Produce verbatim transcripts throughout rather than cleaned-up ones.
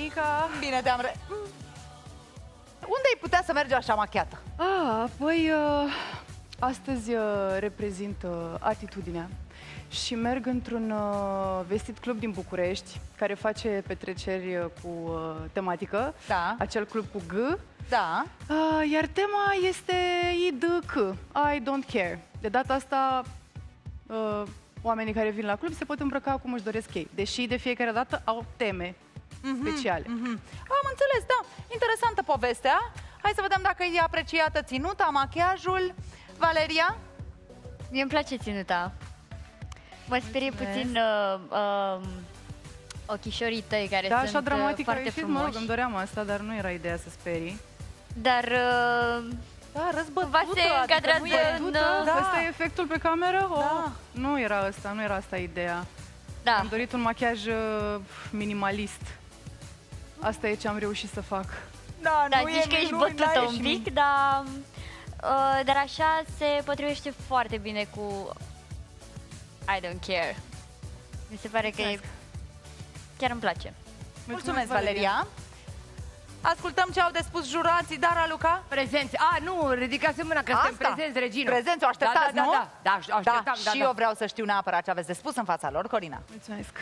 Monica! Bine te-am re... Unde ai putea să mergi așa machiată? Ah, păi, uh, astăzi uh, reprezint uh, Atitudinea și merg într-un uh, vestit club din București care face petreceri uh, cu uh, tematică, Da. acel club cu G. Da. Uh, iar tema este I D C, I don't care. De data asta, uh, oamenii care vin la club se pot îmbrăca cum își doresc ei, deși de fiecare dată au teme Mm-hmm, speciale. Mm-hmm. Am înțeles, da. Interesantă povestea. Hai să vedem dacă e apreciată ținuta, machiajul. Valeria? Mie îmi place ținuta. Mă sperie puțin uh, uh, ochișorii tăi care Da, sunt așa dramatic a foarte ieșit, frumoși. mă rog, îmi doream asta, dar nu era ideea să sperii. Dar uh, Da, răzbătută. cumva se încadrează adică în... nu e... Da. Da. Asta e efectul pe cameră? Oh, Da. Nu era asta, nu era asta ideea. Da. Am dorit un machiaj uh, minimalist. Asta e ce am reușit să fac. Da, Da, nu zici e că ești minuni, bătută n-ai un și- pic, dar, uh, dar așa se potrivește foarte bine cu I don't care. Mi se pare că e... Mulțumesc. Chiar îmi place. Mulțumesc, Valeria. Ascultăm ce au de spus jurații, Dara, Luca? Prezenți. A, nu, ridicați mâna că suntem Asta. prezenți, regină. Prezenți, o așteptați, da, da, nu? Da, da, da, așteptam, da, și da. eu vreau să știu neapărat ce aveți de spus în fața lor, Corina. Mulțumesc.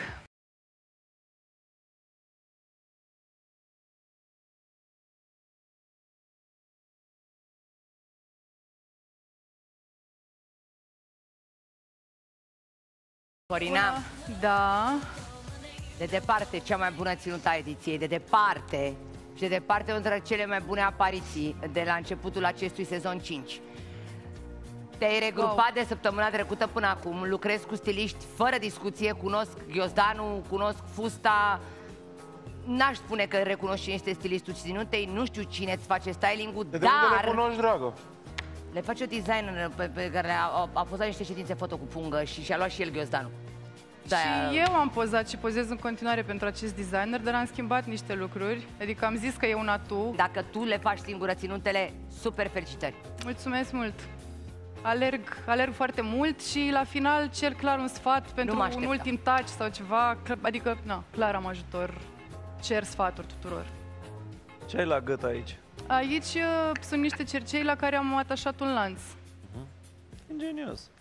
Corina, Da. de departe cea mai bună ținută a ediției, de departe și de departe între cele mai bune apariții de la începutul acestui sezon cinci. Te-ai regrupat Wow. de săptămâna trecută până acum, lucrezi cu stiliști fără discuție, cunosc ghiozdanul, cunosc fusta. N-aș spune că recunosc cine este stilistul ținutei, nu știu cine îți face styling-ul, De unde dar... le cunoști, dragă? Le face o designer pe, pe care a, a, a pozat niște ședințe foto cu pungă și și-a luat și el ghiozdanul. Da, Și eu am pozat și pozez în continuare pentru acest designer, dar am schimbat niște lucruri. Adică am zis că e un atu. Dacă tu le faci singură ținutele, super felicitări. Mulțumesc mult. Alerg, alerg foarte mult și la final cer clar un sfat pentru mă un așteptam. ultim touch sau ceva. Adică, na, clar am ajutor. Cer sfaturi tuturor. Ce ai la gât aici? Aici uh, sunt niște cercei la care am atașat un lanț. Ingenios.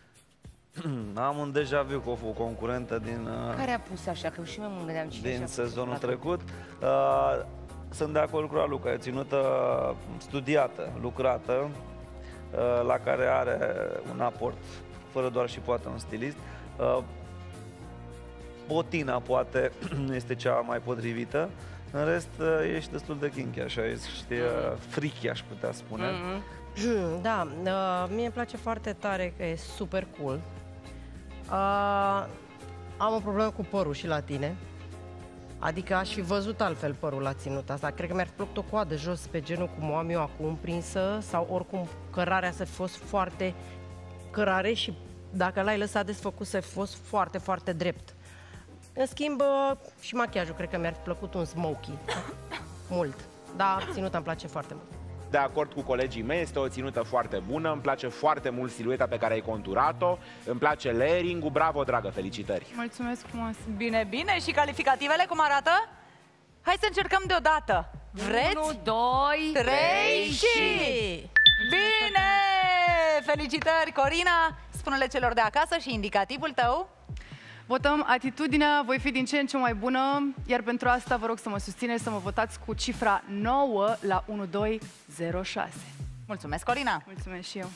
Am un deja vu cu o concurentă din, uh, Care a pus așa? Că și mai mult gândeam cine din și-a sezonul pus. trecut. Uh, sunt de acord cu Raluca, e ținută studiată, lucrată, uh, la care are un aport, fără doar și poate un stilist. Uh, botina poate nu este cea mai potrivită. În rest, uh, ești destul de kinky, așa, ești uh, freaky, aș putea spune. Mm-hmm. Da, uh, mie îmi place foarte tare că e super cool. Uh, am o problemă cu părul și la tine. Adică aș fi văzut altfel părul la ținuta asta. Cred că mi-ar fi plăcut o coadă jos pe genul cum o am eu acum prinsă sau oricum cărarea să fi fost foarte cărare și dacă l-ai lăsat desfăcut să fi fost foarte, foarte drept. În schimb, uh, și machiajul cred că mi-ar fi plăcut un smoky. Mult. Da, ținuta îmi place foarte mult. De acord cu colegii mei, este o ținută foarte bună, îmi place foarte mult silueta pe care ai conturat-o, îmi place layering-ul, bravo, dragă, felicitări! Mulțumesc frumos. Bine, bine. Și calificativele cum arată? Hai să încercăm deodată. Vreți? unu, doi, trei și... Bine! Felicitări, Corina! Spune-le celor de acasă și indicativul tău. Votăm Atitudinea, voi fi din ce în ce mai bună, iar pentru asta vă rog să mă susțineți, să mă votați cu cifra nouă la unu doi zero șase. Mulțumesc, Corina! Mulțumesc și eu.